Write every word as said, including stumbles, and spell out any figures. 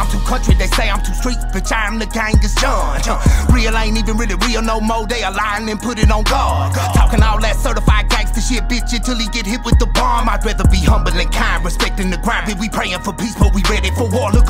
too country, they say I'm too street, bitch, I'm the gang's John. Real ain't even really real no more, they a lying and put it on God. Talking all that certified gangster shit, bitch, until he get hit with the bomb. I'd rather be humble and kind, respecting the grind. We praying for peace, but we ready for war. Look